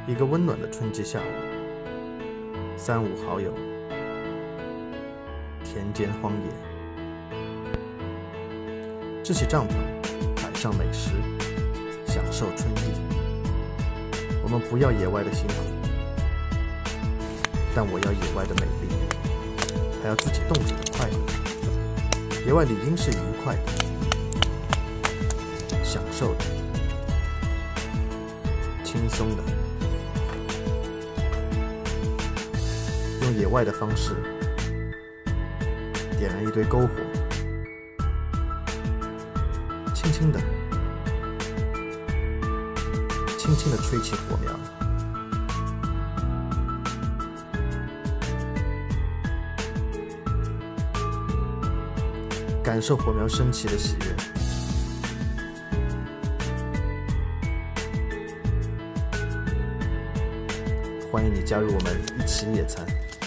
一个温暖的春季下午，3、5好友，田间荒野，支起帐篷，摆上美食，享受春意。我们不要野外的辛苦，但我要野外的美丽，还要自己动手的快乐。野外理应是愉快的，享受的，轻松的。用野外的方式点燃一堆篝火，轻轻地吹起火苗，感受火苗升起的喜悦。欢迎你加入我们一起野餐。